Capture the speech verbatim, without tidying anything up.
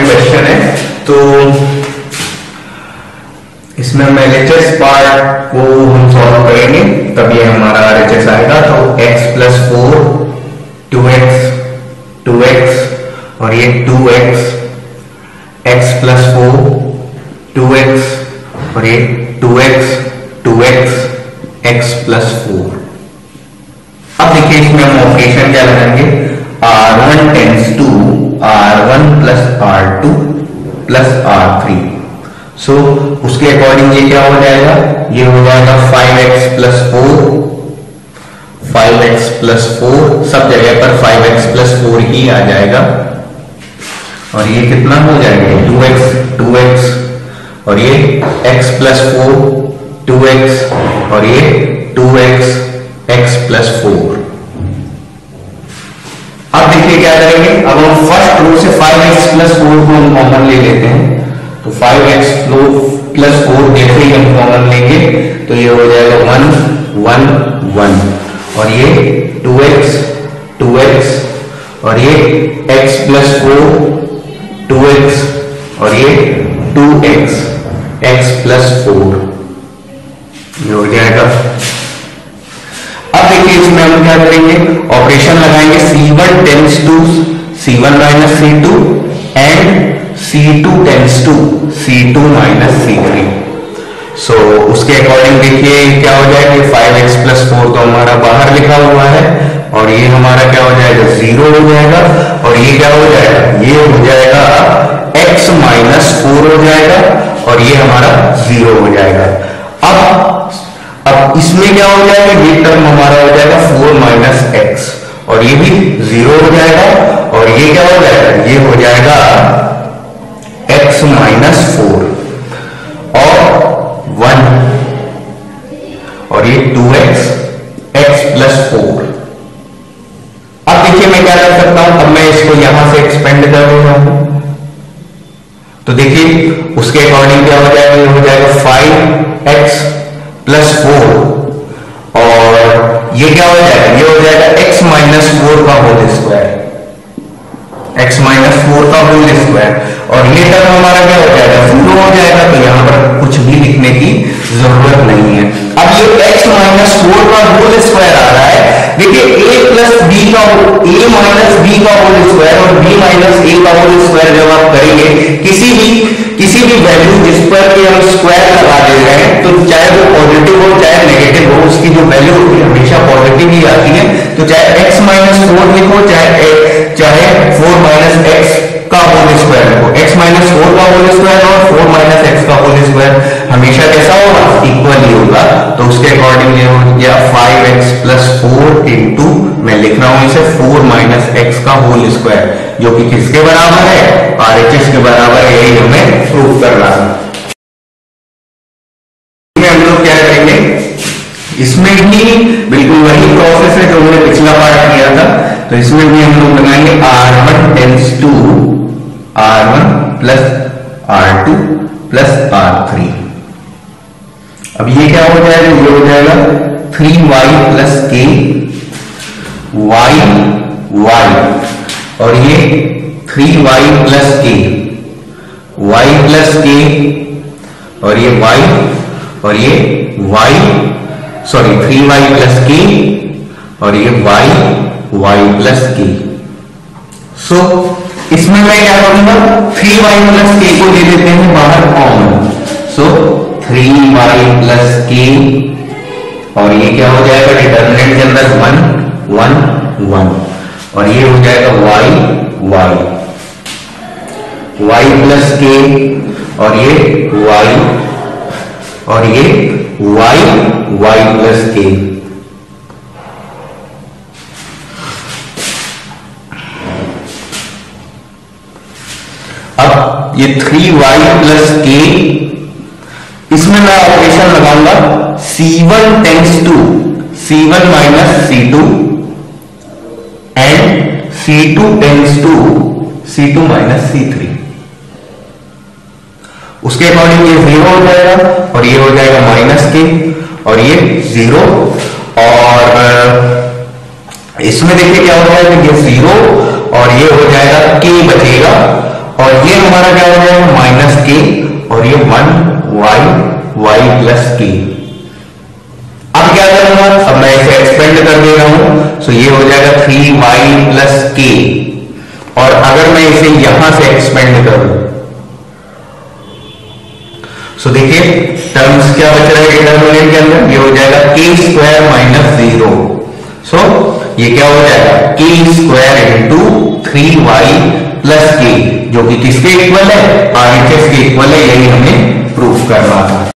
Important question है। तो इसमें हम एल एच एस पार्ट को हम सॉल्व करेंगे, तब ये हमारा आर एच एस आएगा। तो x plus four, two x, two x और ये two x, x plus four, two x और ये two x, two x, x plus four. अब देखिए इसमें हम ऑपरेशन क्या लगाएंगे, R one tends to R one plus R two plus R three. So उसके अकॉर्डिंग ये क्या हो जाएगा, ये हो जाएगा five x plus four, five x plus four, सब जगह पर फाइव एक्स प्लस फोर ही आ जाएगा। और ये कितना हो जाएगा, टू एक्स, टू एक्स और ये x plus four, two x और ये two x, x plus four. अब देखिए क्या करेंगे, अब हम फर्स्ट रो से फाइव एक्स प्लस फोर को हम कॉमन ले लेते हैं। तो फाइव एक्स प्लस फोर जैसे ही हम कॉमन लेंगे तो ये हो जाएगा वन, वन, वन और ये टू एक्स, टू एक्स और ये x plus four, two x और ये two x, x plus four, ये हो जाएगा। अब देखिए इसमें हम क्या करेंगे, ऑपरेशन लगाएंगे C one tends to C one minus C two and C two tends to C two minus C three. So उसके अकॉर्डिंग देखिए क्या हो जाएगा, फाइव एक्स प्लस फोर तो हमारा बाहर लिखा हुआ है और ये हमारा क्या हो जाएगा, जीरो हो जाएगा और ये क्या हो जाएगा, ये हो जाएगा x माइनस फोर हो जाएगा और ये हमारा जीरो हो जाएगा। अब अब इसमें क्या हो जाएगा, ये टर्म हमारा हो जाएगा फोर माइनस एक्स और ये भी जीरो हो जाएगा और ये क्या हो जाएगा, ये हो जाएगा x माइनस फोर और वन और ये two x, x plus four. अब देखिए मैं क्या कर सकता हूं, अब मैं इसको यहां से एक्सपेंड कर रहा हूं तो देखिए उसके अकॉर्डिंग क्या हो जाएगा, ये हो जाएगा फाइव एक्स प्लस फोर और ये क्या हो जाएगा, ये हो जाएगा x माइनस फोर का whole square, x minus four का होल स्क्वायर और ये टर्म हमारा क्या हो जाएगा, जीरो हो जाएगा। तो यहां पर कुछ भी लिखने की जरूरत नहीं है। अब ये x माइनस फोर का होल स्क्वायर आ रहा है, देखिए a प्लस बी का a माइनस बी का होल स्क्वायर और b माइनस a का होल स्क्वायर जब आप करेंगे किसी भी किसी भी वैल्यू जिस पर कि हम स्क्वायर लगा दे रहे हैं तो चाहे वो पॉजिटिव हो चाहे नेगेटिव हो, उसकी जो वैल्यू होती है हमेशा पॉजिटिव ही आती है। तो चाहे x माइनस फोर लिखो चाहे चाहे फोर माइनस एक्स का होल स्क्वायर लिखो, x माइनस फोर का होल स्क्वायर और फोर माइनस एक्स का होल स्क्वायर हमेशा कैसा होगा, इक्वल ही होगा। तो उसके अकॉर्डिंग ये हो गया five x plus four into, मैं लिख रहा हूं इसे फोर माइनस एक्स का होल स्क्वायर, जो कि किसके बराबर है, आर एच एस के बराबर है। यही हमें प्रूव करना है। हम लोग क्या करेंगे, इसमें भी बिल्कुल वही प्रोसेस है जो हमने पिछला पार्ट किया था। तो इसमें भी हम लोग लगाएंगे R one tends to R one plus R two plus R three. अब ये क्या हो जाएगा, ये हो जाएगा three y plus k y y और ये three y plus k y plus k और ये वाई और ये y sorry three y plus k और ये वाई वाई प्लस के। सो इसमें मैं क्या करूंगा, थ्री वाई प्लस के को ले लेते हैं बाहर common. So three y plus k और ये क्या हो जाएगा, डिटर्मिनेंट के अंदर वन वन वन और ये हो जाएगा Y Y Y plus k और ये वाई और ये वाई वाई प्लस के। अब ये थ्री वाई प्लस के, इसमें मैं ऑपरेशन लगाऊंगा C one tends to C one minus C two and C two tends to C two minus C three. उसके अकॉर्डिंग ये जीरो हो जाएगा और ये हो जाएगा माइनस के और ये जीरो और इसमें देखिए क्या हो जाएगा, ये जीरो और ये हो जाएगा के बचेगा और ये हमारा क्या हो जाएगा माइनस के, और ये वन वाई वाई प्लस के। अब क्या करूंगा, अब मैं इसे एक्सपेंड कर दे रहा हूं, सो ये हो जाएगा थ्री वाई प्लस के। और अगर मैं इसे यहां से एक्सपेंड करूं, सो देखिए टर्म्स क्या बच रहा है डिटर्मिनेंट के अंदर, ये हो जाएगा के स्क्वायर माइनस जीरो। सो ये क्या हो जाएगा k square into three y plus k, जो कि किसके इक्वल है, आरएचएस के इक्वल है, यही हमें प्रूफ करना था।